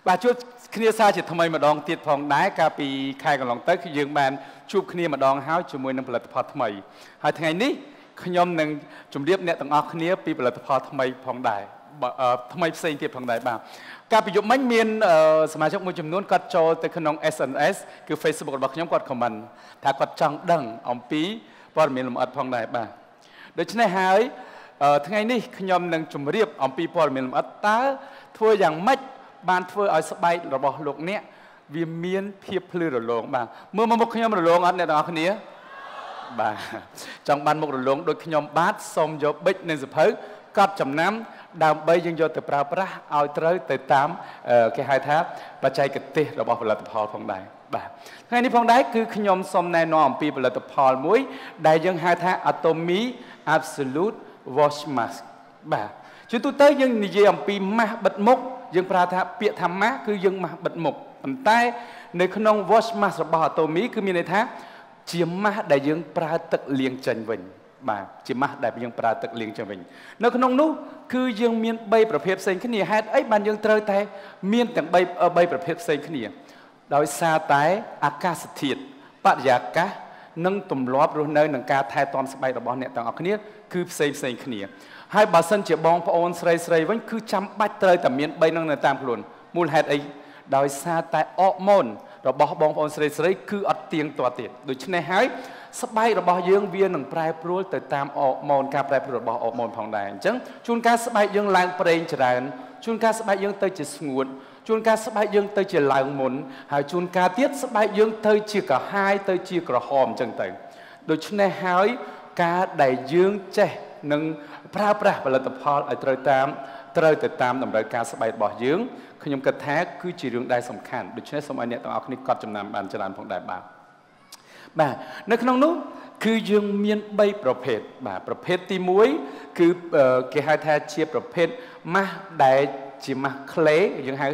bà chút kia xa chỉ thay mà đòn tiệt phòng đá cả bị khai còn lòng tới khi dương bàn chụp kia mà đòn háo chụp môi nâng bật phật thay hai ngày ní khi nhom nâng chụp điệp nè tầng óc kia bị bật phật thay phòng đài thay xây tiệt phòng đài bà cả bị dụng mấy miềnสมาชิก một chấm nón cắt cho tới khung SNS คือ Facebook របស់ខ្ញុំគាត់ comment ថាគាត់ចង់ដឹងអំពីព័ត៌មានលម្អិតផងដែរបាទដូច្នេះហើយថ្ងៃនេះខ្ញុំនឹងជម្រាបអំពីព័ត៌មានលម្អិតតើធ្វើយ៉ាងម៉េចបានធ្វើឲ្យស្បែករបស់លោកអ្នកវាមានភាពភ្លឺរលោងបាទមើលមកមុខខ្ញុំរលោងអត់អ្នកទាំងអស់គ្នាបាទចង់បានមុខរលោងដូចខ្ញុំបាទសូមយកប៊ិចនិងសភៅកត់ចំណាំដើម្បីយើងយកទៅប្រើប្រាស់ឲ្យត្រូវទៅតាមគេហៅថាបច្ចេកទេសរបស់ផលិតផលផងដែរបាទថ្ងៃនេះផងដែរគឺខ្ញុំសូមណែនាំអំពីផលិតផលមួយដែលយើងហៅថា Atomy Absolute Wash Mask បាទជាទូទៅយើងនិយាយអំពីម៉ាស់បិទមុខយើងប្រើថាពាក្យថាម៉ាស់គឺយើងម៉ាស់បិទមុខប៉ុន្តែនៅក្នុង Wash Mask របស់ Atomy គឺមានន័យថាជាម៉ាស់ដែលយើងប្រើទឹកលាងចេញវិញបាទជាម៉ាស់ដែលយើងប្រើទឹកលាងចេញវិញនៅក្នុងនោះគឺយើងមាន3ប្រភេទផ្សេងគ្នាហេតុអីបានយើងត្រូវតែមានទាំង3ប្រភេទផ្សេងគ្នាដោយសារតែអាកាសធាតុបរិយាកាសនិងទម្លាប់រស់នៅនឹងការថែទាំស្បែករបស់អ្នកទាំងអស់គ្នាគឺផ្សេងគ្នាហើយបើសិនជាបងប្អូនស្រីវិញគឺចាំបាច់ត្រូវតែមាន3នឹងនៅតាមខ្លួនមូលហេតុអីដោយសារតែអរម៉ូនរបស់បងប្អូនស្រីគឺអត់ទៀងទាត់ទៀតដូច្នេះហើយស្បែករបស់យើងវានឹងប្រែប្រួលទៅតាមអរម៉ូនការប្រែប្រួលរបស់អរម៉ូនផងដែរអញ្ចឹងជួនកាលស្បែកយើងឡើងប្រេងច្រើនជួនកាលស្បែកយើងទៅជាស្ងួតជួនកាលស្បែកយើងទៅជាឡើងមុនហើយជួនកាលទៀតស្បែកយើងទៅជាក្រហាយទៅជាក្រហមអញ្ចឹងទៅដូច្នេះហើយការដែលយើងចេះនឹងប្រើប្រាស់ផលិតផលឲ្យត្រូវទៅតាមតម្រូវការស្បែករបស់យើងខ្ញុំគិតថាគឺជារឿងដែលសំខាន់ដូច្នេះសូមឲ្យអ្នកទាំងអស់គ្នាកត់ចំណាំបានច្រើនផងដែរបាទនៅក្នុងនោះគឺយើងមាន3ប្រភេទបាទប្រភេទទី1គឺគេហៅថាជាប្រភេទម៉ាស់ដែលជាម៉ាស់ clay យើងហៅ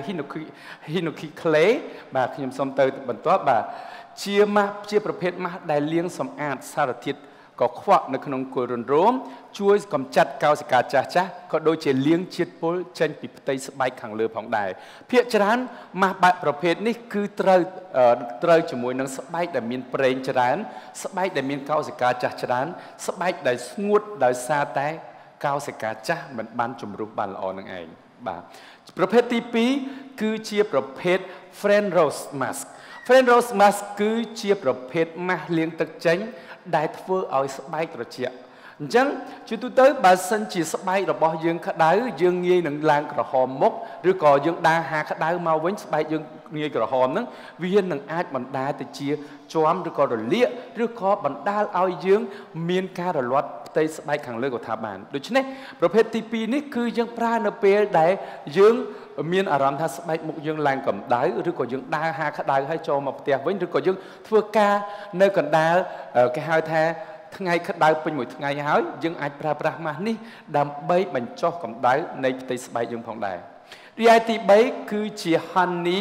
hinoki clay បាទខ្ញុំសូមទៅបន្ទាប់បាទជាប្រភេទម៉ាស់ដែលលាងសម្អាតសារធាតុកខ្វក់នៅក្នុងគល់រនរោមជួយកម្ចាត់កោសិកាចាស់ក៏ដូចជាលាងជាតិពុលចេញពីផ្ទៃស្បែកខាងលើផងដែរភាគច្រើនម៉ាស់បែបប្រភេទនេះគឺត្រូវជាមួយនឹងស្បែកដែលមានប្រេងច្រើនស្បែកដែលមានកោសិកាចាស់ច្រើនស្បែកដែលស្ងួតដោយសារតែកោសិកាចាស់មិនបានជំរុះបានល្អនឹងឯងបាទប្រភេទទី2គឺជាប្រភេទ Friend Rose Mask Friend Rose Mask គឺជាប្រភេទម៉ាស់លាងទឹកចេញដែលធ្វើឲ្យស្បែកត្រជាក់អញ្ចឹងជាទូទៅបើសិនជាស្បែករបស់យើងក្តៅយើងងាយនឹងឡើងក្រហមមុខឬក៏យើងដើរហាក្តៅមកវិញស្បែកយើងងាយក្រហមហ្នឹងវានឹងអាចបណ្ដាលទៅជាជាំឬក៏រលាកឬក៏បណ្ដាលឲ្យយើងមានការរលាត់ផ្ទៃស្បែកខាងលើក៏ថាបានដូច្នេះប្រភេទទី2នេះគឺយើងប្រើនៅពេលដែលយើងមានអារម្មណ៍ថាស្បែកមុខយើងឡើងកម្ដៅឬក៏យើងដើរហាក្តៅហើយចូលមកផ្ទះវិញឬក៏យើងធ្វើការនៅកណ្ដាលគេហៅថាថ្ងៃក្តៅពេញមួយថ្ងៃហើយយើងអាចប្រើប្រាស់ម៉ាស់នេះដើម្បីបញ្ចុះកម្ដៅនៃផ្ទៃស្បែកយើងផងដែររីឯទី3គឺជា honey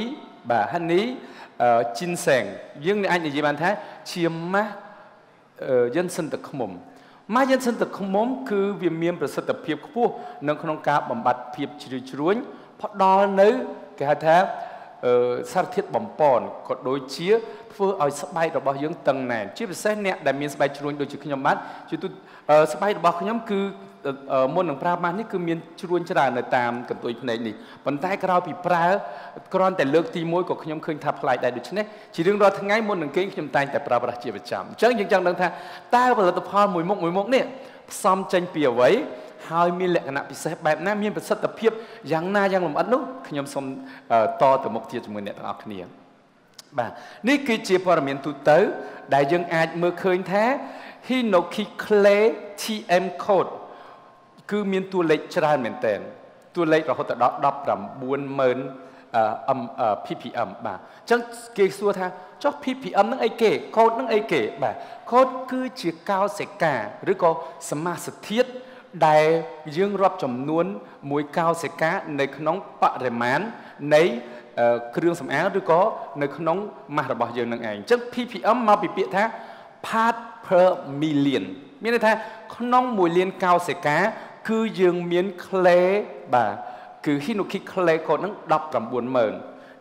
ginseng យើងអាចនិយាយបានថាជាម៉ាស់យិនសិនទឹកឃ្មុំម៉ាស់យិនសិនទឹកឃ្មុំគឺវាមានប្រសិទ្ធភាពខ្ពស់នៅក្នុងការបំបត្តិភាពជ្រីវជ្រួញផ្ដល់នៅគេហៅថាសារធាតុបំពន់ក៏ដូចជាធ្វើឲ្យស្បែករបស់យើងតឹងណែនជាពិសេសអ្នកដែលមានស្បែកជ្រួញដូចជាខ្ញុំបាទជាទូស្បែករបស់ខ្ញុំគឺមុននឹងប្រើម៉ាស់នេះគឺមានជ្រួញច្រើននៅតាមកន្ទុយភ្នែកនេះប៉ុន្តែក្រោយពីប្រើគ្រាន់តែលើកទី1ក៏ខ្ញុំឃើញថាប្លែកដែរដូច្នេះជារឿងរាល់ថ្ងៃមុននឹងគេងខ្ញុំតែងតែប្រើប្រាស់ជាប្រចាំអញ្ចឹងយើងចង់ដឹងថាតើផលិតផលមួយមុខនេះផ្សំចេញពីអ្វីហើយមានលក្ខណៈពិសេសបែបណាមានប្រសិទ្ធភាពយ៉ាងណាយ៉ាងលម្អិតនោះខ្ញុំសូមតទៅមុខទៀតជាមួយអ្នកទាំងអស់គ្នាបាទនេះគឺជាព័ត៌មានទូទៅដែលយើងអាចមើលឃើញថា Hinoki Clay TM code គឺមានតួលេខច្រើនមែនទែនតួលេខរហូតដល់ 190,000 ppm បាទអញ្ចឹងគេសួរថាចុះ ppm ហ្នឹងអីគេកូដហ្នឹងអីគេបាទកូដគឺជាកោសិកាឬក៏សមាសធាតុដែលយើងរាប់ចំនួនមួយកោសិកានៅក្នុងបរិមាណនៃគ្រឿងសម្អាងឬក៏នៅក្នុងម៉ាស់របស់យើងនឹងឯងអញ្ចឹង ppm មកពីពាក្យថា part per million មានន័យថាក្នុង1លានកោសិកាគឺយើងមាន clay បាទគឺ Hinoki Clay កូដហ្នឹង 190,000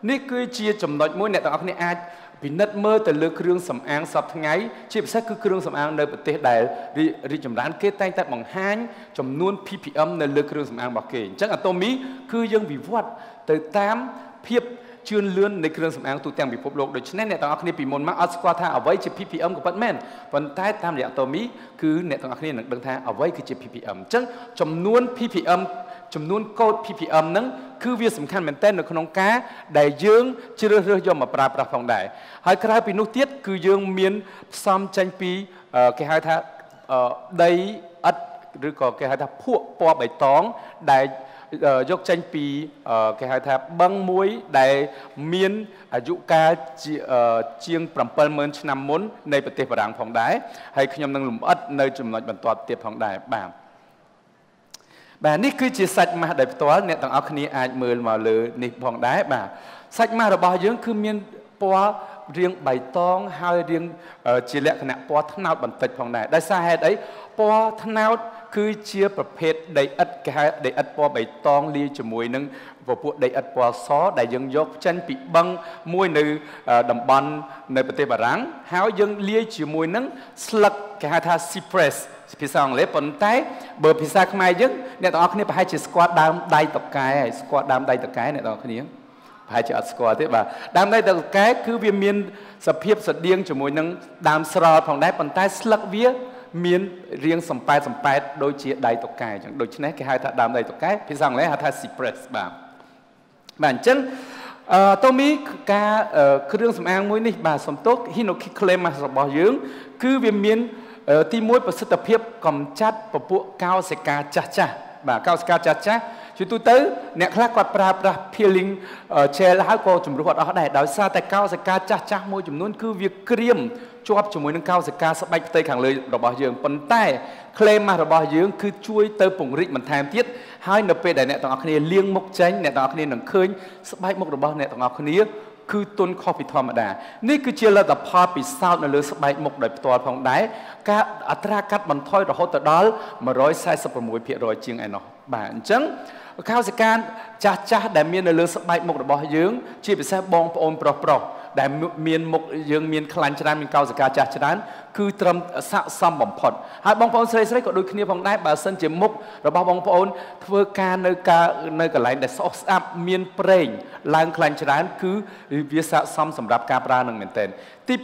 នេះគឺជាចំណុចមួយអ្នកទាំងអស់គ្នាអាចពិនិត្យមើលទៅលើគ្រឿងសម្អាងសពថ្ងៃជាពិសេសគឺគ្រឿងសម្អាងនៅប្រទេសដែលរីកចម្រើនគេតែងតែបង្ហាញចំនួន ppm នៅលើគ្រឿងសម្អាងរបស់គេអញ្ចឹង Atomy គឺយើងវិវត្តទៅតាមភាពជឿនលឿននៃគ្រឿងសម្អាងទូទាំងពិភពលោកដូច្នេះអ្នកទាំងអស់គ្នាពីមុនមកអត់ស្គាល់ថាអ្វីជា ppm ក៏ពិតមែនប៉ុន្តែតាមរយៈ Atomy គឺអ្នកទាំងអស់គ្នានឹងដឹងថាអ្វីគឺជា ppm អញ្ចឹងចំនួន ppm ចំនួនកូដ ppm ហ្នឹងគឺវាសំខាន់មែនទែននៅក្នុងការដែលយើងជ្រើសរើសយកមកប្រើប្រាស់ផងដែរហើយក្រៅពីនោះទៀតគឺយើងមានផ្សំចេញពីគេហៅថាដីឥដ្ឋឬក៏គេហៅថាភក់ពណ៌បៃតងដែលយកចេញពីគេហៅថាបឹងមួយដែលមានអាយុកាលជាង 70000 ឆ្នាំមុននៃប្រទេសបារាំងផងដែរហើយខ្ញុំនឹងលម្អិតនៅចំណុចបន្ទាប់ទៀតផងដែរបាទនេះគឺជាសាច់ម៉ាស់ដែលផ្ទាល់អ្នកទាំងអស់គ្នាអាចមើលមកលើនេះផងដែរបាទសាច់ម៉ាស់របស់យើងគឺមានពណ៌រាងបៃតងហើយរាងជាលក្ខណៈពណ៌ត្នោតបន្តិចផងដែរដោយសារហេតុអីពណ៌ត្នោតគឺជាប្រភេទដីឥដ្ឋគេហៅដីឥដ្ឋពណ៌បៃតងលាយជាមួយនឹងពពួកដីឥដ្ឋពណ៌សដែលយើងយកចេញពីបឹងមួយនៅតំបន់នៅប្រទេសបារាំងហើយយើងលាយជាមួយនឹងស្លឹកគេហៅថា cypress ភាសាអង់គ្លេសប៉ុន្តែបើភាសាខ្មែរយើងអ្នកទាំងអស់គ្នាប្រហែលជាស្គាល់ដើមដៃតកែហើយស្គាល់ដើមដៃតកែអ្នកទាំងអស់គ្នាប្រហែលជាអត់ស្គាល់ទេបាទដើមដៃតកែគឺវាមានសភាពស្តៀងជាមួយនឹងដើមស្រល់ផងដែរប៉ុន្តែស្លឹកវាមានរាងសំប៉ែតដូចជាដៃតកែអញ្ចឹងដូច្នេះគេហៅថាដើមដៃតកែភាសាអង់គ្លេសហៅថា cypress បាទអញ្ចឹងAtomy ការគ្រឿងសម្អាងមួយនេះបាទសំទោស Hinoki Clay Mask របស់យើងគឺវាមានទី1ប្រសិទ្ធភាពកម្ចាត់ពពួកកោសិកាចាស់បាទកោសិកាចាស់ជាទូទៅអ្នកខ្លះគាត់ប្រើប្រាស់ peeling gel ហើយក៏ជំរុះអត់អស់ដែរដោយសារតែកោសិកាចាស់មួយចំនួនគឺវាក្រៀមជាប់ជាមួយនឹងកោសិកាស្បែកផ្ទៃខាងលើរបស់យើងប៉ុន្តែ Clay Mask របស់យើងគឺជួយទៅពង្រីកបន្ថែមទៀតហើយនៅពេលដែលអ្នកទាំងអស់គ្នាលាងមុខចេញអ្នកទាំងអស់គ្នានឹងឃើញស្បែកមុខរបស់អ្នកទាំងអស់គ្នាគឺទន់ខុសពីធម្មតានេះគឺជាលទ្ធផលពិសោធន៍នៅលើស្បែកមុខដោយផ្ទាល់ផងដែរការអត្រាកាត់បន្ថយរហូតដល់ 146% ជាងឯណោះបាទអញ្ចឹងកោសិកាចាស់ដែលមាននៅលើស្បែកមុខរបស់យើងជាពិសេសបងប្អូនប្រុសដែលមានមុខយើងមានខ្លាញ់ច្រើនមានកោសិកាចាស់ច្រើនគឺត្រឹមស័ក្តិសមបំផុតហើយបងប្អូនស្រីក៏ដូចគ្នាផងដែរបើសិនជាមុខរបស់បងប្អូនធ្វើការនៅកន្លែងដែលស្អុះស្អាប់មានប្រេងឡើងខ្លាញ់ច្រើនគឺវាស័ក្តិសមសម្រាប់ការប្រើនឹងមែនទែនទី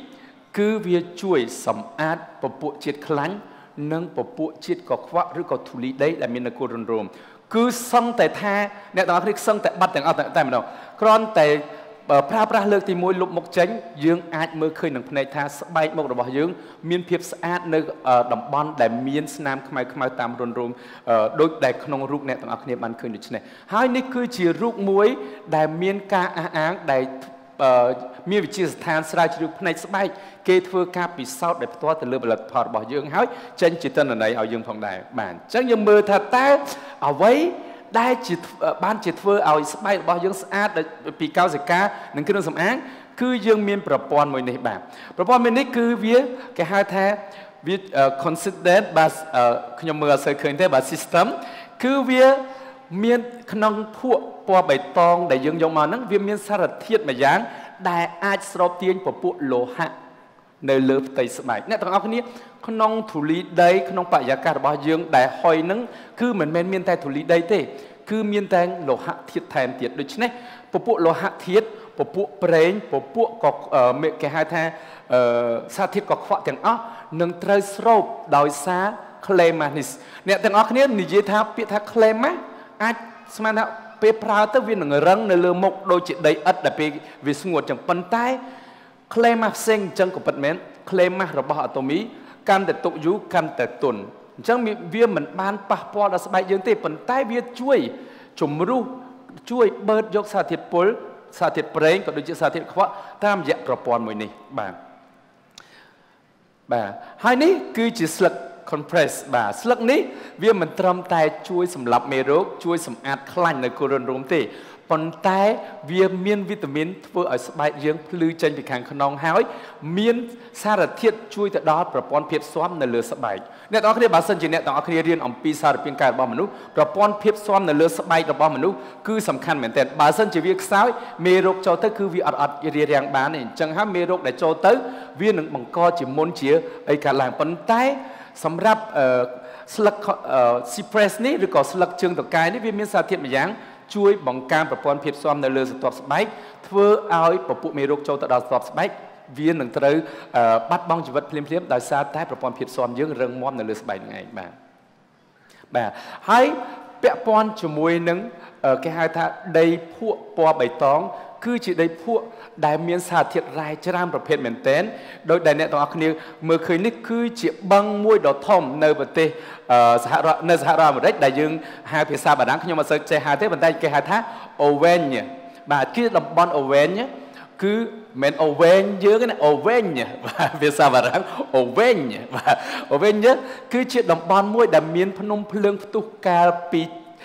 2គឺវាជួយសម្អាតពពួកជាតិខ្លាញ់និងពពួកជាតិកខ្វក់ឬក៏ធូលីដីដែលមាននៅគល់រំរោមគឺសឹងតែថាអ្នកទាំងអស់គ្នាសឹងតែបាត់ទាំងអស់តែម្ដងគ្រាន់តែប្រើប្រាស់លើកទី1លុបមុខចេញយើងអាចមើលឃើញនឹងភ្នែកថាស្បែកមុខរបស់យើងមានភាពស្អាតនៅតំបន់ដែលមានស្នាមខ្មៅតាមរន្ធរោមដូចដែលក្នុងរូបអ្នកទាំងអស់គ្នាបានឃើញដូច្នេះហើយនេះគឺជារូបមួយដែលមានការអះអាងដែលមានវិទ្យាស្ថានស្រាវជ្រាវផ្នែកស្បែកគេធ្វើការពិសោធន៍ដោយផ្ទាល់ទៅលើផលិតផលរបស់យើងហើយចេញជាទិន្នន័យឲ្យយើងផងដែរបាទអញ្ចឹងយើងមើលថាតើអ្វីដែលបានជាធ្វើឲ្យស្បែករបស់យើងស្អាតពីកោសិកានិងគ្រឿងសម្អាងគឺយើងមានប្រព័ន្ធមួយនេះបាទប្រព័ន្ធមួយនេះគឺវាគេហៅថាវា considered បាទខ្ញុំមើលអត់សូវឃើញទេបាទ system គឺវាមានក្នុងភក់ពណ៌បៃតងដែលយើងយកមកហ្នឹងវាមានសារធាតុមួយយ៉ាងដែលអាចស្រូបទាញពពួកលោហៈនៅលើផ្ទៃស្បែកអ្នកទាំងអស់គ្នាក្នុងធូលីដីក្នុងបរិយាកាសរបស់យើងដែលហុយហ្នឹងគឺមិនមែនមានតែធូលីដីទេគឺមានតែលោហៈធាតុថែមទៀតដូច្នេះពពួកលោហៈធាតុពពួកប្រេងពពួកគេហៅថាសារធាតុកខ្វក់ទាំងអស់នឹងត្រូវស្រូបដោយសារ Clay Mask នេះអ្នកទាំងអស់គ្នានិយាយថាពាក្យថា Clay Mask អាចស្មានថាពេលប្រើទៅវានឹងរឹងនៅលើមុខដូចជាដីឥដ្ឋដែលពេលវាស្ងួតចឹងប៉ុន្តែ Clay Mask ផ្សេងចឹងក៏ពិតមែន Clay Mask របស់ Atomy កាន់តែទុកយូរកាន់តែទន់អញ្ចឹងវាមិនបានប៉ះពាល់ដល់ស្បែកយើងទេប៉ុន្តែវាជួយជំរុះជួយបឺតយកសារធាតុពុលសារធាតុប្រេងក៏ដូចជាសារធាតុខ្វក់តាមរយៈប្រព័ន្ធមួយនេះបាទហើយនេះគឺជាស្លឹក compress បាទស្លឹកនេះវាមិនត្រឹមតែជួយសម្លាប់មេរោគជួយសម្អាតខ្លាញ់នៅគល់រន្ធរោមទេប៉ុន្តែវាមានវីតាមីនធ្វើឲ្យស្បែកយើងភ្លឺចេញពីខាងក្នុងហើយមានសារធាតុជួយទៅដល់ប្រព័ន្ធភាពស៊ាំនៅលើស្បែកអ្នកទាំងអស់គ្នាបើសិនជាអ្នកទាំងអស់គ្នារៀនអំពីសារពាង្គកាយរបស់មនុស្សប្រព័ន្ធភាពស៊ាំនៅលើស្បែករបស់មនុស្សគឺសំខាន់មែនទែនបើសិនជាវាខ្សោយមេរោគចូលទៅគឺវាអត់រារាំងបានទេអញ្ចឹងហើយមេរោគដែលចូលទៅវានឹងបង្កជាមុនជាអីកើតឡើងប៉ុន្តែសម្រាប់ស្លឹក cypress នេះឬក៏ស្លឹកជើងតកាយនេះវាមានសារធាតុម្យ៉ាងជួយបង្កើនប្រព័ន្ធភាពស៊ាំនៅលើស្រទាប់ស្បែកធ្វើឲ្យពពួកមេរោគចូលទៅដល់ស្រទាប់ស្បែកវានឹងត្រូវបាត់បង់ជីវិតភ្លាមៗដោយសារតែប្រព័ន្ធភាពស៊ាំយើងរឹងមាំនៅលើស្បែកនឹងឯងបាទហើយពាក់ព័ន្ធជាមួយនឹងគេហៅថាដីភក់ពណ៌បៃតងគឺជាដីភក់ដែលមានសារធាតុរ៉ែច្រើនប្រភេទមែនទែនដោយដែលអ្នកទាំងអស់គ្នាមើលឃើញនេះគឺជាបឹងមួយដ៏ធំនៅប្រទេសសហរដ្ឋអាមេរិកដែលយើងហៅភាសាបារាំងខ្ញុំមិនសូវចេះហៅទេប៉ុន្តែគេហៅថា Auvergne បាទគឺតំបន់ Auvergne គឺមិនអូវែងយើងណាអូវែងបាទភាសាបារាំងអូវែងបាទអូវែងគឺជាតំបន់មួយដែលមានភ្នំភ្លើងផ្ទុះកាលពី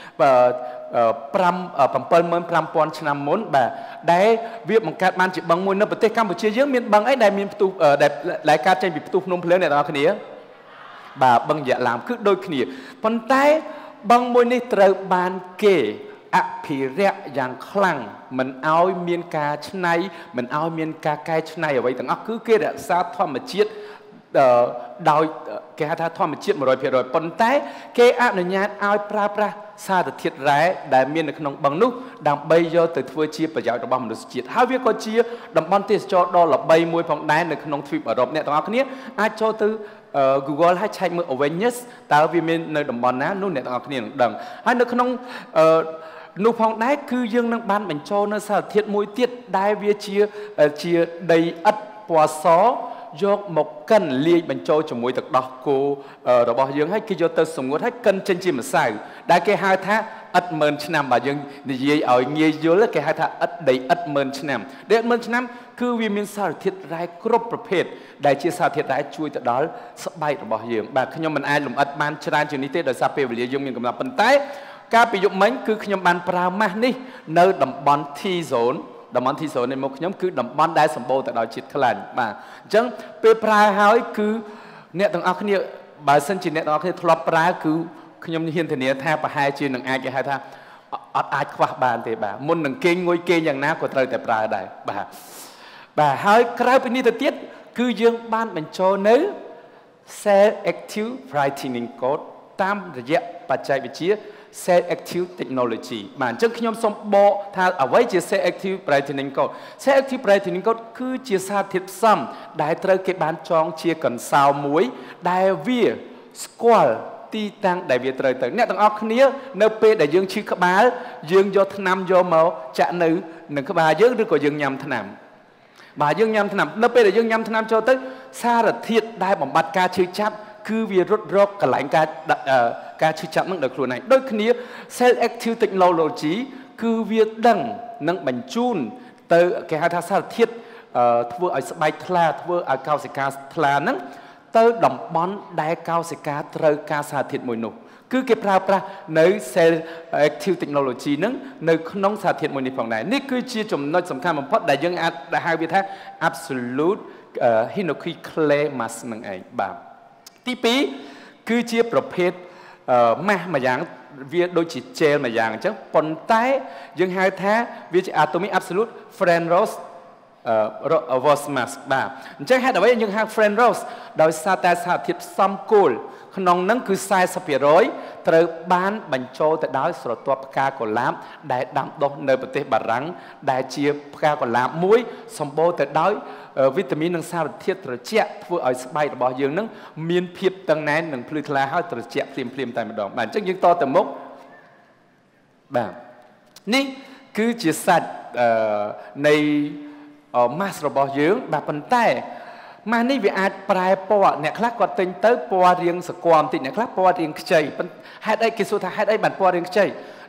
75000 ឆ្នាំមុនបាទដែលវាបង្កើតបានជាបឹងមួយនៅប្រទេសកម្ពុជាយើងមានបឹងអីដែលមានផ្ទុះដែលកើតចេញពីផ្ទុះភ្នំភ្លើងអ្នកនរគ្នាបាទបឹងយក្សឡោមគឺដូចគ្នាប៉ុន្តែបឹងមួយនេះត្រូវបានគេអភិរក្សយ៉ាងខ្លាំងមិនឲ្យមានការច្នៃមិនឲ្យមានការកែច្នៃអ្វីទាំងអស់គឺគេរក្សាធម្មជាតិដោយគេហៅថាធម្មជាតិ 100% ប៉ុន្តែគេអនុញ្ញាតឲ្យប្រើប្រាស់សារធាតុរ៉ែដែលមាននៅក្នុងបឹងនោះដើម្បីយកទៅធ្វើជាប្រយោជន៍របស់មនុស្សជាតិហើយវាក៏ជាតំបន់ទេសចរណ៍ដ៏ល្បីមួយផងដែរនៅក្នុងទ្វីបអឺរ៉ុបអ្នកទាំងអស់គ្នាអាចចូលទៅGoogle ហើយឆែកមើល Awareness តើវាមាននៅតំបន់ណានោះអ្នកទាំងអស់គ្នានឹងដឹងហើយនៅក្នុងនោះផងដែរគឺយើងនឹងបានបញ្ចូលនៅសារធាតុមួយទៀតដែលវាជាដីឥដ្ឋពណ៌សយកមកកិនលាយបញ្ចូលជាមួយទឹកដោះគោរបស់យើងហើយគេយកទៅសម្ងួតហើយកិនចេញជាម្សៅដែលគេហៅថាឥដ្ឋ10000 ឆ្នាំបាទយើងនិយាយឲ្យងាយយល់គេហៅថាឥដ្ឋដីឥដ្ឋ10000 ឆ្នាំដីឥដ្ឋ10000 ឆ្នាំគឺវាមានសារធាតុរ៉ែគ្រប់ប្រភេទដែលជាសារធាតុរ៉ែជួយទៅដល់ស្បែករបស់យើងបាទខ្ញុំមិនអាចលម្អិតបានច្រើនជាងនេះទេដោយសារពេលវេលាយើងមានកំណត់ប៉ុន្តែកាលពីយប់មិញគឺខ្ញុំបានប្រើម៉ាស់នេះនៅតំបន់ T zone តំបន់ T zone នេះមកខ្ញុំគឺតំបន់ដែលសម្បូរទៅដោយជាតិខ្លាញ់បាទអញ្ចឹងពេលប្រើហើយគឺអ្នកទាំងអស់គ្នាបើសិនជាអ្នកទាំងអស់គ្នាធ្លាប់ប្រើគឺខ្ញុំហ៊ានធានាថាប្រហែលជានឹងអាចគេហៅថាអត់អាចខ្វះបានទេបាទមុននឹងគេងងុយគេងយ៉ាងណាក៏ត្រូវតែប្រើដែរបាទហើយក្រៅពីនេះទៅទៀតគឺយើងបានបញ្ចូលនៅ Cell Active Brightening Coat តាមរយៈបច្ចេកវិទ្យា Cell Active Technology បាទអញ្ចឹងខ្ញុំសូមបកថាអ្វីជា Cell Active Brightening Coat Cell Active Brightening Coat គឺជាសារធាតុផ្សំដែលត្រូវគេបានចងជាកន្សោមមួយដែលវាស្គាល់ទីតាំងដែលវាត្រូវទៅអ្នកទាំងអស់គ្នានៅពេលដែលយើងឈឺក្បាលយើងយកថ្នាំយកមកចាក់នៅនឹងក្បាលយើងឬក៏យើងញ៉ាំថ្នាំបាទយើងញ៉ាំថ្នាំនៅពេលដែលយើងញ៉ាំថ្នាំចូលទៅសារធាតុដែលបំបត្តិការឈឺចាប់គឺវារត់រកកន្លែងការឈឺចាប់នឹងដោយខ្លួនឯងដូចគ្នា Cell Active Technology គឺវាដឹងនឹងបញ្ជូនទៅគេហៅថាសារធាតុធ្វើឲ្យស្បែកថ្លាធ្វើឲ្យកោសិកាថ្លាហ្នឹងទៅតំបន់ដែលកោសិកាត្រូវការសារធាតុមួយនោះគឺគេប្រើប្រាស់នៅ Cell Active Technology ហ្នឹងនៅក្នុងសារធាតុមួយនេះផងដែរនេះគឺជាចំណុចសំខាន់បំផុតដែលយើងអាចហៅវាថា Absolute Hinoki Clay Mask នឹងឯងបាទទី2គឺជាប្រភេទម៉ាស់មួយយ៉ាងវាដូចជា gel មួយយ៉ាងអញ្ចឹងប៉ុន្តែយើងហៅថាវាជា Atomic Absolute Friend Rose Rose Mask បាទអញ្ចឹងហេតុអ្វីយើងហៅ Friend Rose ដោយសារតែសារធាតុផ្សំគោលក្នុងហ្នឹងគឺ 40% ត្រូវបានបញ្ចូលទៅដោយស្រទាប់ផ្កាកុលាបដែលដាំដុះនៅប្រទេសបារាំងដែលជាផ្កាកុលាបមួយសម្បូរទៅដោយវីតាមីននិងសារធាតុត្រជាក់ធ្វើឲ្យស្បែករបស់យើងនឹងមានភាពតឹងណែននិងភ្លឺថ្លាហើយត្រជាក់ភ្លាមៗតែម្ដងបាទអញ្ចឹងយើងតទៅមុខបាទនេះគឺជាសាច់នៃម៉ាស់របស់យើងបាទប៉ុន្តែម៉ាស់នេះវាអាចប្រែពណ៌អ្នកខ្លះគាត់ទិញទៅពណ៌រាងសក្គាមតិចអ្នកខ្លះពណ៌រាងខ្ចីហេតុអីគេសួរថាហេតុអីបានពណ៌រាងខ្ចី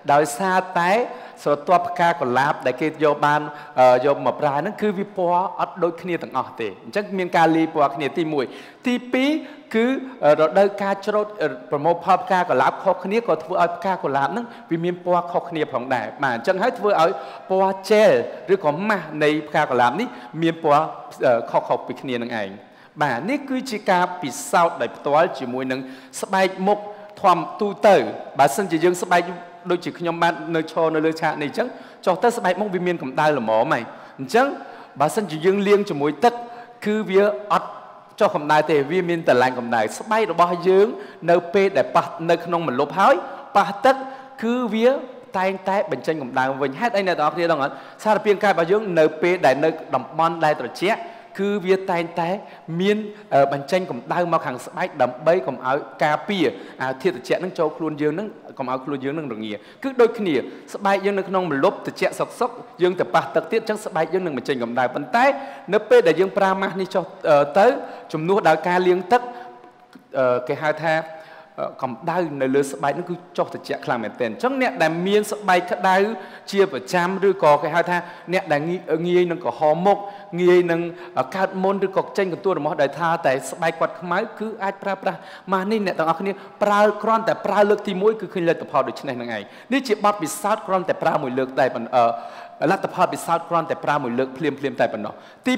ដោយសារតែស្រទាប់ផ្កាកុលាបដែលគេយកបានយកមកប្រើហ្នឹងគឺវាពណ៌អត់ដូចគ្នាទាំងអស់ទេអញ្ចឹងមានការលាយពណ៌គ្នាទី1ទី2គឺរដូវកាលច្រូតប្រមូលផលផ្កាកុលាបខុសគ្នាក៏ធ្វើឲ្យផ្កាកុលាបហ្នឹងវាមានពណ៌ខុសគ្នាផងដែរបាទអញ្ចឹងហើយធ្វើឲ្យពណ៌ gel ឬក៏ម៉ាស់នៃផ្កាកុលាបនេះមានពណ៌ខុសៗពីគ្នានឹងឯងបាទនេះគឺជាការពិសោធន៍ដោយផ្ទាល់ជាមួយនឹងស្បែកមុខធម្មទូទៅបើសិនជាយើងស្បែកដូចជាខ្ញុំបាននៅឈរនៅលើឆាកនេះអញ្ចឹងចុះទៅស្បែកមុខវាមានកម្ដៅល្មមហើយអញ្ចឹងបើសិនជាយើងលាងជាមួយទឹកគឺវាអត់ចុះកម្ដៅទេវាមានតែឡើងកម្ដៅស្បែករបស់យើងនៅពេលដែលប៉ះនៅក្នុងម្លប់ហើយប៉ះទឹកគឺវាតែងតែបញ្ចេញកម្ដៅវិញហេតុអីអ្នកទាំងអស់គ្នាដឹងអត់សារពាង្គកាយរបស់យើងនៅពេលដែលនៅតំបន់ដែលត្រជាក់គឺវាតែងតែមានបញ្ចេញកម្ដៅមកខាងស្បែកដើម្បីកុំឲ្យការពារអាធាតុត្រជាក់នឹងចូលខ្លួនយើងនឹងកុំឲ្យខ្លួនយើងនឹងរងាគឺដូចគ្នាស្បែកយើងនៅក្នុងម្លប់ត្រជាក់សុកយើងទៅប៉ះទឹកទៀតអញ្ចឹងស្បែកយើងនឹងបញ្ចេញកម្ដៅប៉ុន្តែនៅពេលដែលយើងប្រើម៉ាស់នេះចុះទៅជំនួសដោយការលាងទឹកគេហៅថាកម្ដៅនៅលើស្បែកនោះគឺចុះត្រជាក់ខ្លាំងមែនទែនអញ្ចឹងអ្នកដែលមានស្បែកក្ដៅជាប្រចាំឬក៏គេហៅថាអ្នកដែលងាយនឹងក្រហមមុខងាយនឹងកើតមុនឬក៏ចេញកន្ទួលរមាស់ដែលថាតែស្បែកគាត់ខ្មៅគឺអាចប្រើប្រាស់ម៉ាស់នេះអ្នកទាំងអស់គ្នាប្រើគ្រាន់តែប្រើលើកទី1គឺឃើញលទ្ធផលដូចនេះហ្នឹងឯងនេះជាបទពិសោធន៍គ្រាន់តែប្រើមួយលើកតែលទ្ធផលពិសោធន៍គ្រាន់តែប្រើមួយលើកភ្លាមតែប៉ុណ្ណោះទី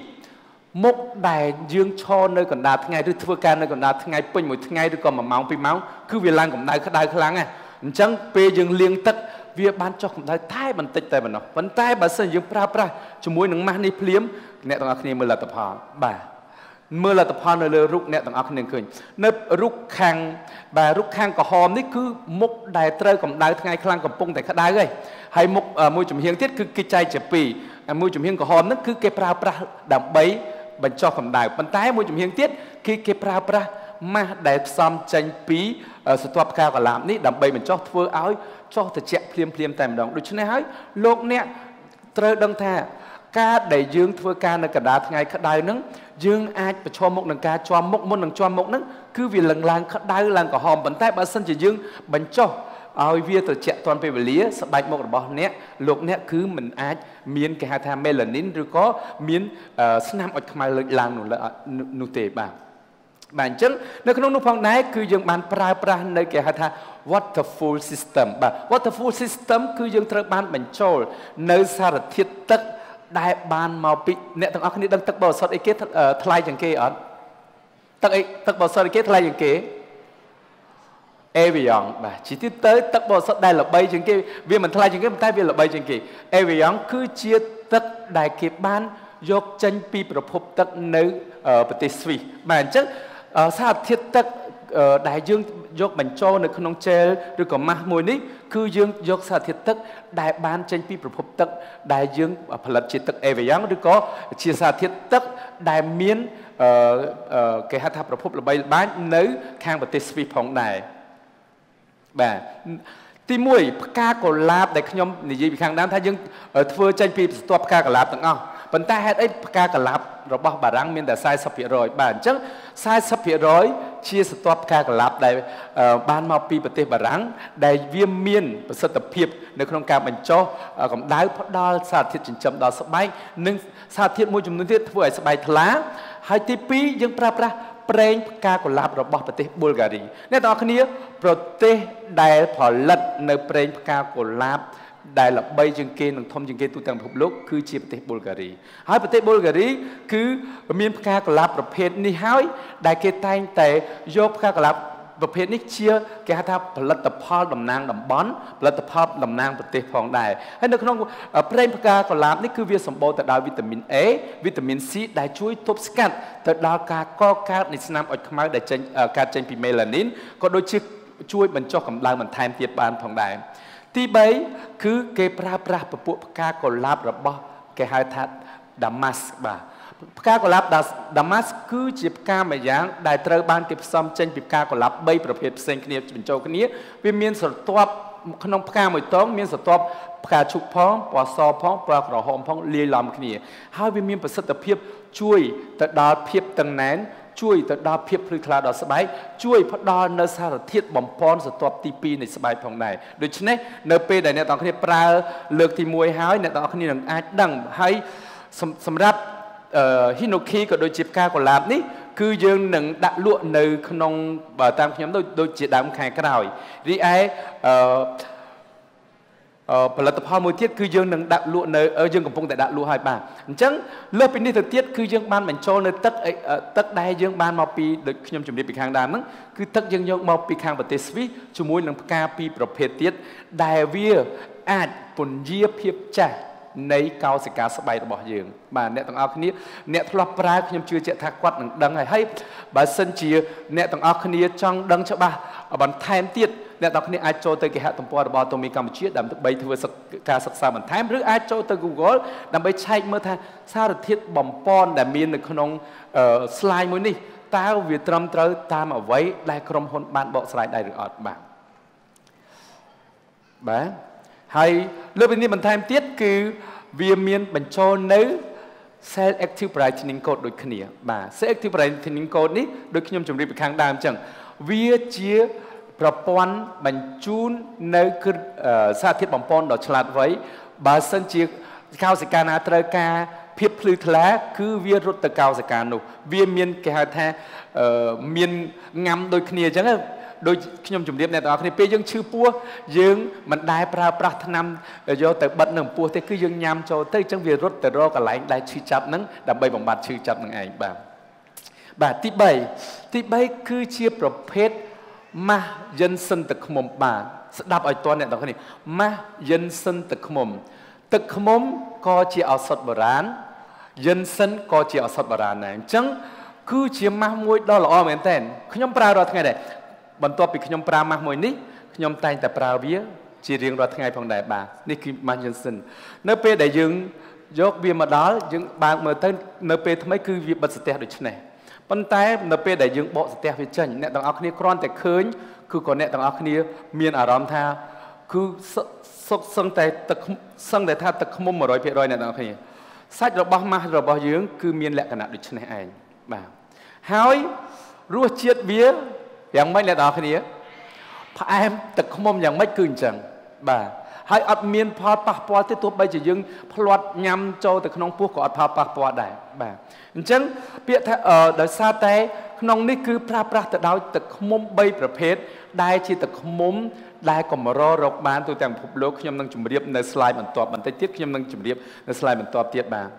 2មុខដែលយើងឈរនៅកណ្ដាលថ្ងៃឬធ្វើការនៅកណ្ដាលថ្ងៃពេញមួយថ្ងៃឬក៏1ម៉ោង2ម៉ោងគឺវាឡើងកម្ដៅក្ដៅខ្លាំងណាស់អញ្ចឹងពេលយើងលាងទឹកវាបានចុះកម្ដៅតែបន្តិចតែប៉ុណ្ណោះប៉ុន្តែបើសិនយើងប្រើប្រាស់ជាមួយនឹងម៉ាស់នេះភ្លាមអ្នកទាំងអស់គ្នាមើលលទ្ធផលបាទមើលលទ្ធផលនៅលើរូបអ្នកទាំងអស់គ្នាឃើញនៅរូបខាងបាទរូបខាងក្រហមនេះគឺមុខដែលត្រូវកម្ដៅថ្ងៃខ្លាំងកំពុងតែក្ដៅហើយមុខមួយចំហៀងទៀតគឺគេចែកជាពីរមួយចំហៀងក្រហមហ្នឹងគឺគេប្រើប្រាស់ដើម្បីបញ្ចុះកម្ដៅប៉ុន្តែមួយចំហៀងទៀតគេប្រើប្រាស់ម៉ាស់ដែលផ្សំចេញពីស្រទាប់ផ្កាកុលាបនេះដើម្បីបញ្ចុះធ្វើឲ្យចុះត្រជាក់ភ្លាមតែម្ដងដូច្នេះហើយលោកអ្នកត្រូវដឹងថាការដែលយើងធ្វើការនៅកណ្ដាលថ្ងៃក្ដៅហ្នឹងយើងអាចប្រឈមមុខនឹងការជាប់មុខមុននឹងជាប់មុខហ្នឹងគឺវាឡើងក្ដៅឡើងក្រហមប៉ុន្តែបើសិនជាយើងបញ្ចុះឲ្យវាត្រជាក់ទាន់ពេលវេលាស្បែកមុខរបស់លោកអ្នកគឺមិនអាចមានគេហៅថា melanin ឬក៏មានស្នាមអុចខ្មៅលើកឡើងនោះទេបាទអញ្ចឹងនៅក្នុងនោះផងដែរគឺយើងបានប្រើប្រាស់នៅគេហៅថា waterfall system បាទ waterfall system គឺយើងត្រូវបានបញ្ចូលនៅសារធាតុទឹកដែលបានមកពីអ្នកទាំងអស់គ្នាដឹងទឹកបរិសុទ្ធអីគេថ្លៃជាងគេអត់ទឹកបរិសុទ្ធអីគេថ្លៃជាងគេEvian បាទជាទីទៅទឹកបរិសុទ្ធដែលល្បីជាងគេវាមិនថ្លៃជាងគេប៉ុន្តែវាល្បីជាងគេ Evian គឺជាទឹកដែលគេបានយកចេញពីប្រភពទឹកនៅប្រទេសស្វីសបាទអញ្ចឹងសារធាតុទឹកដែលយើងយកបញ្ចូលនៅក្នុងជែលឬក៏ម៉ាស់មួយនេះគឺយើងយកសារធាតុទឹកដែលបានចេញពីប្រភពទឹកដែលយើងផលិតជាទឹក Evian ឬក៏ជាសារធាតុទឹកដែលមានគេហៅថាប្រភពល្បីល្បាញនៅខាងប្រទេសស្វីសផងដែរបាទទី1ផ្កាកុលាបដែលខ្ញុំនិយាយពីខាងដើមថាយើងធ្វើចេញពីស្រទាប់ផ្កាកុលាបទាំងអស់ប៉ុន្តែហេតុអីផ្កាកុលាបរបស់បារាំងមានតែ 40% បាទអញ្ចឹង 40% ជាស្រទាប់ផ្កាកុលាបដែលបានមកពីប្រទេសបារាំងដែលវាមានប្រសិទ្ធភាពនៅក្នុងការបញ្ចុះកម្ដៅផ្ដល់សារធាតុចិញ្ចឹមដល់ស្បែកនិងសារធាតុមួយចំនួនទៀតធ្វើឲ្យស្បែកថ្លាហើយទី2យើងប្រើប្រាស់ប្រេងផ្កាកុលាបរបស់ប្រទេសប៊ុលហ្គារីអ្នកទាំងអស់គ្នាប្រទេសដែលផលិតនៅប្រេងផ្កាកុលាបដែលល្បីជាងគេនិងធំជាងគេទូទាំងពិភពលោកគឺជាប្រទេសប៊ុលហ្គារីហើយប្រទេសប៊ុលហ្គារីគឺមានផ្កាកុលាបប្រភេទនេះហើយដែលគេតែងតែយកផ្កាកុលាបប្រភេទនេះជាគេហៅថាផលិតផលតំណាងតំបន់ផលិតផលតំណាងប្រទេសផងដែរហើយនៅក្នុងប្រេងផ្កាកុលាបនេះគឺវាសម្បូរទៅដោយវីតាមីន A វីតាមីន C ដែលជួយទប់ស្កាត់ទៅដល់ការកកើតនៃស្នាមអុចខ្មៅដែលកើតចេញពី melanin ក៏ដូចជាជួយបញ្ចុះកម្ដៅបន្ថែមទៀតបានផងដែរទី3គឺគេប្រើប្រាស់ពពួកផ្កាកុលាបរបស់គេហៅថា Damask បាទផ្កាកុលាប Damask គឺជាផ្កាមួយយ៉ាងដែលត្រូវបានគេផ្សំចេញពីផ្កាកុលាប3ប្រភេទផ្សេងគ្នាបញ្ចូលគ្នាវាមានស្រទាប់ក្នុងផ្កាមួយតងមានស្រទាប់ផ្កាឈូកផងពណ៌សផងពណ៌ក្រហមផងលាយឡំគ្នាហើយវាមានប្រសិទ្ធភាពជួយទៅដល់ភាពតឹងណែនជួយទៅដល់ភាពភ្លឺថ្លាដល់ស្បែកជួយផ្ដល់នៅសារធាតុបំពន់ស្រទាប់ទី2នៃស្បែកផងដែរដូច្នេះនៅពេលដែលអ្នកទាំងគ្នាប្រើលើកទី1ហើយអ្នកទាំងគ្នានឹងអាចដឹងហើយសម្រាប់Hinoki ក៏ដូចជាផ្កាកុលាបនេះគឺយើងនឹងដាក់លក់នៅក្នុងតាមខ្ញុំដូចជាដើមខែក្រោយរីឯផលិតផលមួយទៀតគឺយើងនឹងដាក់លក់នៅយើងកំពុងតែដាក់លក់ឲ្យបាទអញ្ចឹងលើសពីនេះទៅទៀតគឺយើងបានបញ្ចូលនៅទឹកដែលយើងបានមកពីដូចខ្ញុំជម្រាបពីខាងដើមហ្នឹងគឺទឹកយើងយកមកពីខាងប្រទេសស្វីសជាមួយនឹងផ្កាពីរប្រភេទទៀតដែលវាអាចពន្យាភាពចាស់នៃកោសិកាស្បែករបស់យើងបាទអ្នកទាំងអស់គ្នាអ្នកធ្លាប់ប្រើខ្ញុំជឿជាក់ថាគាត់នឹងដឹងហើយបើសិនជាអ្នកទាំងអស់គ្នាចង់ដឹងច្បាស់បន្ថែមទៀតអ្នកទាំងអស់គ្នាអាចចូលទៅគេហទំព័ររបស់ Tomy កម្ពុជាដើម្បីធ្វើការសិក្សាបន្ថែមឬអាចចូលទៅ Google ដើម្បីឆែកមើលថាសារធាតុបំពន់ដែលមាននៅក្នុង slide មួយនេះតើវាត្រឹមត្រូវតាមអ្វីដែលក្រុមហ៊ុនបានបកស្រាយដែរឬអត់បាទហើយលើពីនេះបន្ថែមទៀតគឺវាមានបញ្ចូលនៅ cell active brightening coat ដូចគ្នាបាទ cell active brightening coat នេះដូចខ្ញុំជម្រាបពីខាងដើមអញ្ចឹងវាជាប្រព័ន្ធបញ្ជូននៅសារធាតុបំពន់ដ៏ឆ្លាតវៃបើសិនជាកោសិកាណាត្រូវការភាពភ្លឺថ្លាគឺវារត់ទៅកោសិកានោះវាមានគេហៅថាមានញ៉ាំដូចគ្នាអញ្ចឹងដូចខ្ញុំជម្រាបអ្នកទាំងអស់គ្នាពេលយើងឈឺពោះយើងមិនដែលប្រើប្រាស់ថ្នាំយកទៅបិទនៅពោះទេគឺយើងញ៉ាំចូលទៅអញ្ចឹងវារត់ទៅរកកន្លែងដែលឈឺចាប់ហ្នឹងដើម្បីបំបត្តិឈឺចាប់នឹងឯងបាទទី3គឺជាប្រភេទម៉ាស់យិនសិនទឹកឃ្មុំបាទស្ដាប់ឲ្យតន់អ្នកទាំងអស់គ្នាម៉ាស់យិនសិនទឹកឃ្មុំទឹកឃ្មុំក៏ជាឱសថបុរាណយិនសិនក៏ជាឱសថបុរាណដែរអញ្ចឹងគឺជាម៉ាស់មួយដ៏ល្អមែនទែនខ្ញុំប្រើរាល់ថ្ងៃដែរបន្ទាប់ពីខ្ញុំប្រើម៉ាស់មួយនេះខ្ញុំតែងតែប្រើវាជារៀងរាល់ថ្ងៃផងដែរបាទនេះគឺម៉ាស់ Johnson នៅពេលដែលយើងយកវាមកដល់យើងបើកមើលទៅនៅពេលថ្មីគឺវាបិទស្ទះដូចនេះប៉ុន្តែនៅពេលដែលយើងបកស្ទះវាចេញអ្នកទាំងអស់គ្នាគ្រាន់តែឃើញគឺក៏អ្នកទាំងអស់គ្នាមានអារម្មណ៍ថាគឺសុខសឹងតែថាទឹកឃ្មុំ 100% អ្នកទាំងអស់គ្នាសាច់របស់ម៉ាស់របស់យើងគឺមានលក្ខណៈដូចនេះឯងបាទហើយរសជាតិវាយ៉ាងម៉េចអ្នកនរគ្នាផ្អែមទឹកឃ្មុំយ៉ាងម៉េចគឺអញ្ចឹងបាទហើយអត់មានផលប៉ះពាល់ទេទោះបីជាយើងផ្លាត់ញ៉ាំចូលទៅក្នុងពោះក៏អត់ផលប៉ះពាល់ដែរបាទអញ្ចឹងពាក្យថាដោយសារតែក្នុងនេះគឺប្រើប្រាស់ទៅដោយទឹកឃ្មុំ3ប្រភេទដែលជាទឹកឃ្មុំដែលកម្ររកបានទូទាំងពិភពលោកខ្ញុំនឹងជម្រាបនៅ slide បន្ទាប់បន្តិចទៀតខ្ញុំនឹងជម្រាបនៅ slide បន្ទាប់ទៀតបាទ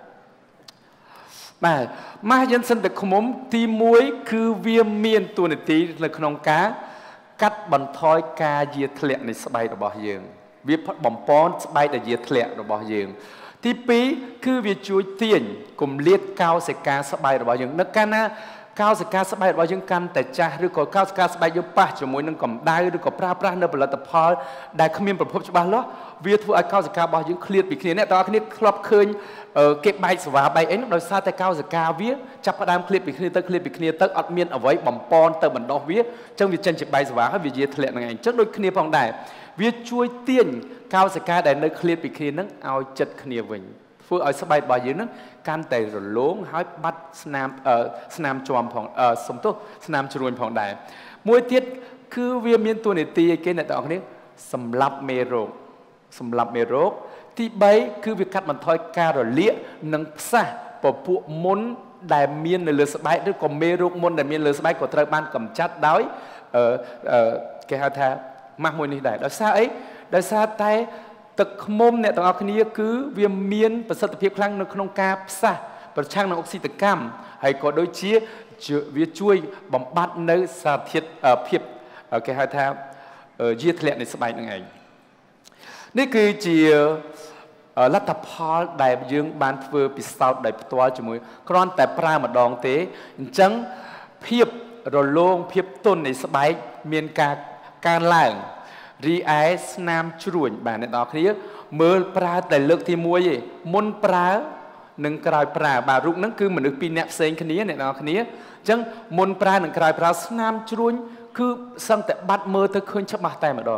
ម៉ាស់យិនសិនទឹកឃ្មុំទី1គឺវាមានតួនាទីនៅក្នុងការកាត់បន្ថយការយាធ្លាក់នៃស្បែករបស់យើងវាបំពន់ស្បែកដែលយាធ្លាក់របស់យើងទី2គឺវាជួយទាញគម្លាតកោសិកាស្បែករបស់យើងនៅកាលណាកោសិកាស្បែករបស់យើងកាន់តែចាស់ឬក៏កោសិកាស្បែកយើងប៉ះជាមួយនឹងកម្ដៅឬក៏ប្រើប្រាស់នៅផលិតផលដែលគ្មានប្រភពច្បាស់លាស់វាធ្វើឲ្យកោសិការបស់យើងឃ្លាតពីគ្នាអ្នកទាំងអស់គ្នាធ្លាប់ឃើញគេបែកស្វាបែកអីនោះដោយសារតែកោសិកាវាចាប់ផ្ដើមឃ្លាតពីគ្នាទៅអត់មានអ្វីបំពន់ទៅបណ្ដោះវាអញ្ចឹងវាចេញជាបែកស្វាហើយវាយាធ្លាក់នឹងឯងអញ្ចឹងដូចគ្នាផងដែរវាជួយទាញកោសិកាដែលនៅឃ្លាតពីគ្នានឹងឲ្យជិតគ្នាវិញធ្វើឲ្យស្បែករបស់យើងនឹងកាន់តែរលោងហើយបាត់ស្នាមជាំផងសំទោសស្នាមជ្រួញផងដែរមួយទៀតគឺវាមានតួនាទីអីគេអ្នកទាំងអស់គ្នាសម្លាប់មេរោគទី3គឺវាកាត់បន្ថយការរលាកនិងផ្សះពពួកមុនដែលមាននៅលើស្បែកឬក៏មេរោគមុនដែលមានលើស្បែកក៏ត្រូវបានកម្ចាត់ដោយគេហៅថាម៉ាស់មួយនេះដែរដោយសារអីដោយសារតែទឹកឃ្មុំអ្នកទាំងអស់គ្នាគឺវាមានប្រសិទ្ធភាពខ្លាំងនៅក្នុងការផ្សះប្រឆាំងនឹងអុកស៊ីតកម្មហើយក៏ដូចជាវាជួយបំបត្តិនៅសារធាតុភាពគេហៅថាយាធ្លាក់នៃស្បែកនឹងឯងនេះគឺជាលទ្ធផលដែលយើងបានធ្វើពិសោធន៍ដោយផ្ទាល់ជាមួយគ្រាន់តែប្រើម្ដងទេអញ្ចឹងភាពរលោងភាពទន់នៃស្បែកមានការកើនឡើងរីឯស្នាមជ្រួញបាទអ្នកនរគ្នាមើលប្រើតែលើកទី1ទេមុនប្រើនិងក្រោយប្រើបាទរូបហ្នឹងគឺមនុស្ស2នាក់ផ្សេងគ្នាអ្នកនរគ្នាអញ្ចឹងមុនប្រើនិងក្រោយប្រើស្នាមជ្រួញគឺសឹងតែបាត់មើលទៅឃើញច្បាស់តែម្ដង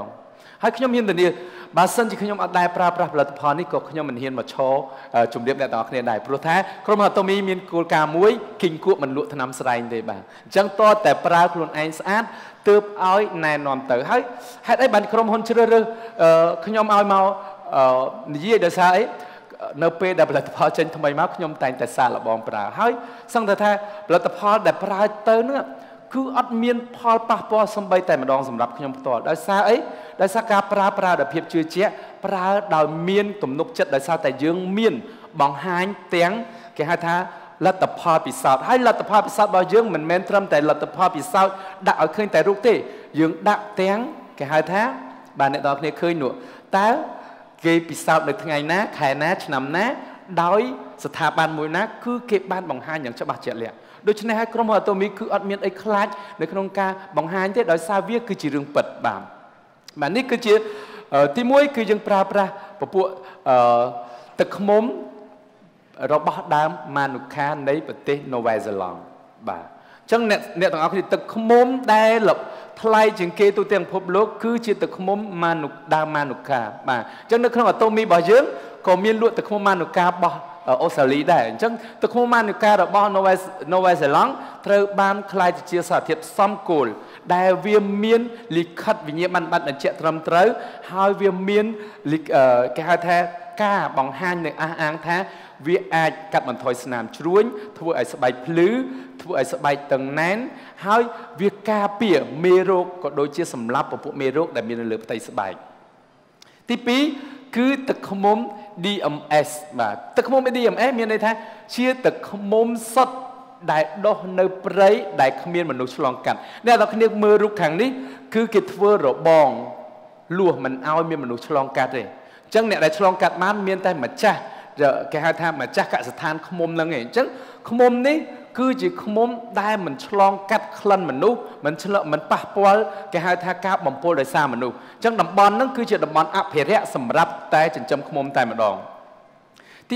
ហើយខ្ញុំមានធានាបើសិនជាខ្ញុំអត់ដែរប្រើប្រាស់ផលិតផលនេះក៏ខ្ញុំមិនហ៊ានមកឈរជំរាបអ្នកទាំងអស់គ្នាដែរព្រោះថាក្រុមហ៊ុន Atomy មានគោលការណ៍មួយគិញគក់មិនលក់ថ្នាំស្រែងទេបាទអញ្ចឹងតើតែប្រើខ្លួនឯងស្អាតទើបឲ្យណែនាំទៅហើយហេតុអីបានក្រុមហ៊ុនជ្រើសរើសខ្ញុំឲ្យមកនិយាយដោយសារអីនៅពេលដែលផលិតផលចេញថ្មីមកខ្ញុំតែងតែសាកល្បងប្រើហើយសង្ឃថាផលិតផលដែលប្រើទៅនោះគឺអត់មានផលប៉ះពាល់សំបីតែម្ដងសម្រាប់ខ្ញុំផ្ទាល់ដោយសារអីដោយសារការប្រើដោយភាពជឿជាក់ប្រើដោយមានទំនុកចិត្តដោយសារតែយើងមានបង្ហាញទាំងគេហៅថាលទ្ធផលពិសោធន៍ហើយលទ្ធផលពិសោធន៍របស់យើងមិនមែនត្រឹមតែលទ្ធផលពិសោធន៍ដាក់ឲ្យឃើញតែរូបទេយើងដាក់ទាំងគេហៅថាបាទអ្នកនរគ្នាឃើញនោះតើគេពិសោធន៍នៅថ្ងៃណាខែណាឆ្នាំណាដោយស្ថាប័នមួយណាគឺគេបានបង្ហាញយ៉ាងច្បាស់ជាក់លាក់ដូច្នេះហើយក្រុមហ៊ុន Atomy គឺអត់មានអីខ្លាចនៅក្នុងការបង្ហាញទេដោយសារវាគឺជារឿងពិតបាទនេះគឺជាទី1គឺយើងប្រើប្រាស់ពពួកទឹកឃ្មុំរបស់ដើមម៉ានូខានៃប្រទេសនូវែលសេឡង់បាទអញ្ចឹងអ្នកទាំងអស់គ្នាទឹកឃ្មុំដែលថ្លៃជាងគេទូទាំងពិភពលោកគឺជាទឹកឃ្មុំដើមម៉ានូខាបាទអញ្ចឹងនៅក្នុង Atomy របស់យើងក៏មានលក់ទឹកឃ្មុំម៉ានូខារបស់អូស្ត្រាលីដែរអញ្ចឹងទឹកឃ្មុំម៉ានូការបស់នូវែលសេឡង់ត្រូវបានក្លាយជាសារធាតុផ្សំគោលដែលវាមានលិខិតវិញ្ញាបនបត្របញ្ជាក់ត្រឹមត្រូវហើយវាមានគេហៅថាការបង្ហាញនៅអះអាងថាវាអាចកាត់បន្ថយស្នាមជ្រួញធ្វើឲ្យស្បែកភ្លឺធ្វើឲ្យស្បែកតឹងណែនហើយវាការពារមេរោគក៏ដូចជាសម្លាប់ពពួកមេរោគដែលមាននៅលើផ្ទៃស្បែកទី2គឺទឹកឃ្មុំ DMS បាទទឹកឃ្មុំ DMS មានន័យថាជាទឹកឃ្មុំសុទ្ធដែលដុះនៅព្រៃដែលគ្មានមនុស្សឆ្លងកាត់អ្នកនរគ្នាមើលរូបខាងនេះគឺគេធ្វើរបងលួសមិនឲ្យមានមនុស្សឆ្លងកាត់ទេអញ្ចឹងអ្នកដែលឆ្លងកាត់បានមានតែម្ចាស់គេហៅថាម្ចាស់កសិដ្ឋានឃ្មុំហ្នឹងឯងអញ្ចឹងឃ្មុំនេះគឺជាឃ្មុំដែលមិនឆ្លងកាត់ក្លិនមនុស្សមិនប៉ះពាល់គេហៅថាការបំពុលដោយសារមនុស្សអញ្ចឹងតំបន់ហ្នឹងគឺជាតំបន់អភិរក្សសម្រាប់តែចិញ្ចឹមឃ្មុំតែម្ដងទី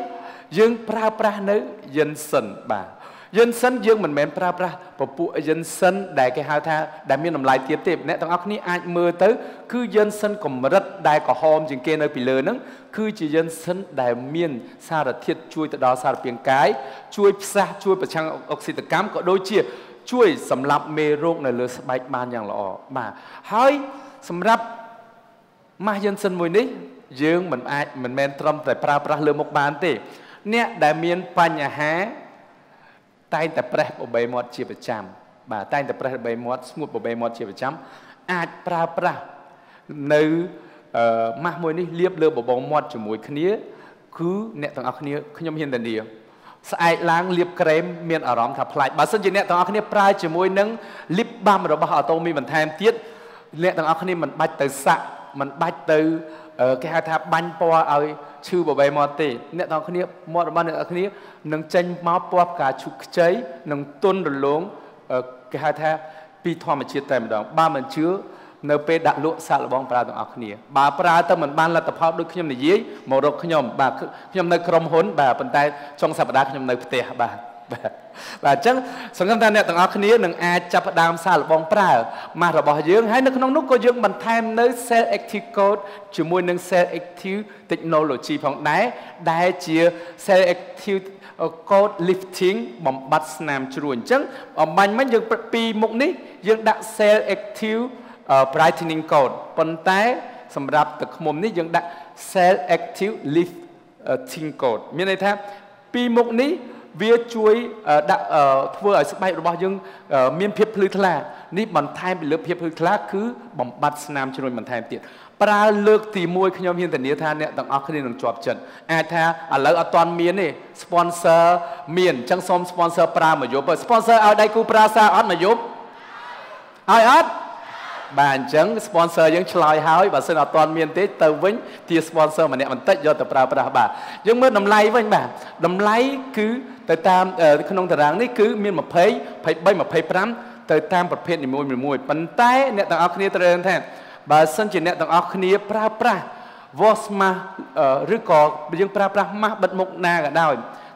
3យើងប្រើប្រាស់នៅយិនសិនបាទយិនសិនយើងមិនមែនប្រើប្រាស់ពពួកយិនសិនដែលគេហៅថាដែលមានតម្លៃទាបទេអ្នកទាំងអស់គ្នាអាចមើលទៅគឺយិនសិនកម្រិតដែលក្រហមជាងគេនៅពីលើហ្នឹងគឺជាយិនសិនដែលមានសារធាតុជួយទៅដល់សារពាង្គកាយជួយផ្សះជួយប្រឆាំងអុកស៊ីតកម្មក៏ដូចជាជួយសម្លាប់មេរោគនៅលើស្បែកបានយ៉ាងល្អបាទហើយសម្រាប់ម៉ាស់យិនសិនមួយនេះយើងមិនមែនត្រឹមតែប្រើប្រាស់លើមុខបានទេអ្នកដែលមានបញ្ហាតែងតែប្រេះបបេមាត់ជាប្រចាំបាទតែងតែប្រេះបបេមាត់ស្ងួតបបេមាត់ជាប្រចាំអាចប្រើប្រាស់នៅម៉ាស់មួយនេះលាបលើបបងមាត់ជាមួយគ្នាគឺអ្នកទាំងអស់គ្នាខ្ញុំហ៊ានធានាស្អែកឡើងលាបក្រែមមានអារម្មណ៍ថាប្លែកបើសិនជាអ្នកទាំងអស់គ្នាប្រើជាមួយនឹង lip balm របស់ Atomy បន្ថែមទៀតអ្នកទាំងអស់គ្នាមិនបាច់ទៅសាក់មិនបាច់ទៅគេហៅថាបាញ់ពណ៌ឲ្យឈឺបបេមាត់ទេអ្នកទាំងគ្នាមាត់របស់អ្នកទាំងគ្នានឹងចេញមកពណ៌ផ្កាឈូកខ្ចីនឹងទន់រលោងគេហៅថាពីធម្មជាតិតែម្ដងបើមិនជឿនៅពេលដាក់លក់សាកល្បងប្រើទាំងអស់គ្នាបើប្រើទៅមិនបានលទ្ធផលដូចខ្ញុំនិយាយមករកខ្ញុំបាទខ្ញុំនៅក្រុមហ៊ុនបាទប៉ុន្តែចុងសប្តាហ៍ខ្ញុំនៅផ្ទះបាទអញ្ចឹងសង្ឃឹមថាអ្នកទាំងអស់គ្នានឹងអាចចាប់ផ្ដើមសាកល្បងប្រើម៉ាស់របស់យើងហើយនៅក្នុងនោះក៏យើងបន្ថែមនៅ Cell Active Code ជាមួយនឹង Cell Active Technology ផងដែរដែលជា Cell Active Code Lifting បំបត្តិស្នាមជ្រួញអញ្ចឹងអំបញ្ញមិញយើងពីមុខនេះយើងដាក់ Cell Active Brightening Code ប៉ុន្តែសម្រាប់ទឹកឃ្មុំនេះយើងដាក់ Cell Active Lifting Code មានន័យថាពីមុខនេះវាជួយដាក់ធ្វើឲ្យស្បែករបស់យើងមានភាពភ្លឺថ្លានេះបន្ថែមពីលើភាពភ្លឺថ្លាគឺបំបត្តិស្នាមជ្រួញបន្ថែមទៀតប្រើលើកទី1ខ្ញុំហ៊ានធានាថាអ្នកទាំងអស់គ្នានឹងជាប់ចិត្តអាចថាឥឡូវអត់ទាន់មានទេ sponsor មានអញ្ចឹងសូម sponsor ប្រើមួយយប់ sponsor ឲ្យដៃគូប្រើសារអត់មួយយប់ឲ្យអត់បាទអញ្ចឹង sponsor យើងឆ្លើយហើយបើសិនអត់ទាន់មានទេទៅវិញជា sponsor ម្នាក់បន្តិចយកទៅប្រើប្រាស់បាទយើងមើលតម្លៃវិញបាទតម្លៃគឺទៅតាមក្នុងតារាងនេះគឺមាន20 23 25ទៅតាមប្រភេទនីមួយៗប៉ុន្តែអ្នកទាំងអស់គ្នាត្រូវដឹងថាបើសិនជាអ្នកទាំងអស់គ្នាប្រើប្រាស់ wash mask ឬក៏យើងប្រើប្រាស់ mask បិទមុខណាក៏ដោយ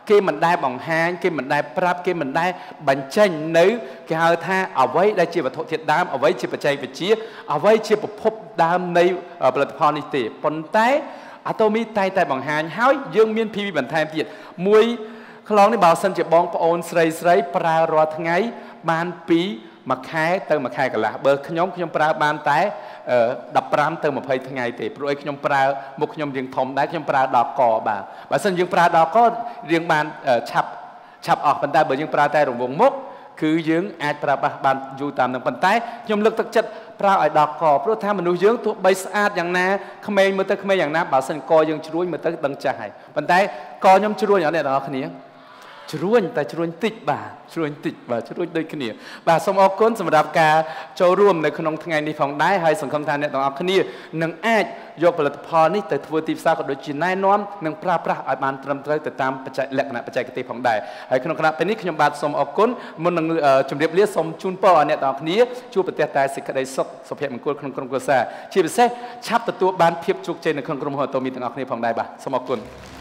គេមិនដែលបង្ហាញគេមិនដែលប្រាប់គេមិនដែលបញ្ចេញនៅគេហៅថាអ្វីដែលជាវត្ថុធាតុដើមអ្វីជាបច្ចេកវិទ្យាអ្វីជាប្រភពដើមនៃផលិតផលនេះទេប៉ុន្តែអាតូមីតែបង្ហាញហើយយើងមាន PV បន្ថែមទៀតមួយខ្លងនេះបើសិនជាបងប្អូនស្រីប្រើរាល់ថ្ងៃបានពីមួយខែទៅមួយខែកន្លះបើខ្ញុំប្រើបានតែ15ទៅ20ថ្ងៃទេព្រោះឲ្យខ្ញុំប្រើមុខខ្ញុំរៀងធំដែរខ្ញុំប្រើដល់កបាទបើសិនយើងប្រើដល់ករៀងបានឆាប់អស់ប៉ុន្តែបើយើងប្រើតែរង្វង់មុខគឺយើងអាចប្រើប្រាស់បានយូរតាមនឹងប៉ុន្តែខ្ញុំលើកទឹកចិត្តប្រើឲ្យដល់កព្រោះថាមនុស្សយើងទោះបីស្អាតយ៉ាងណាក្មេងមើលទៅក្មេងយ៉ាងណាបើសិនកយើងជ្រួញមើលទៅដឹងចាស់ហើយប៉ុន្តែកខ្ញុំជ្រួញអត់អ្នកទាំងអស់គ្នាជ្រួញតែជ្រួញតិចបាទជ្រួញតិចបាទជ្រួញដូចគ្នាបាទសូមអរគុណសម្រាប់ការចូលរួមនៅក្នុងថ្ងៃនេះផងដែរហើយសង្ឃឹមថាអ្នកទាំងអស់គ្នានឹងអាចយកផលិតផលនេះទៅធ្វើទីផ្សារក៏ដូចជាណែនាំនិងប្រើប្រាស់ឲ្យបានត្រឹមត្រូវទៅតាមលក្ខណៈបច្ចេកទេសផងដែរហើយក្នុងគណៈពេលនេះខ្ញុំបាទសូមអរគុណមុននឹងជម្រាបលាសូមជូនពរឲ្យអ្នកទាំងអស់គ្នាជួបប្រទះតែសេចក្តីសុខសុភមង្គលក្នុងក្រុមគ្រួសារជាពិសេសឆាប់ទទួលបានភាពជោគជ័យនៅក្នុងក្រុមហ៊ុនអាតូមីទាំងអស់គ្នាផងដែរបាទសូមអរគុណ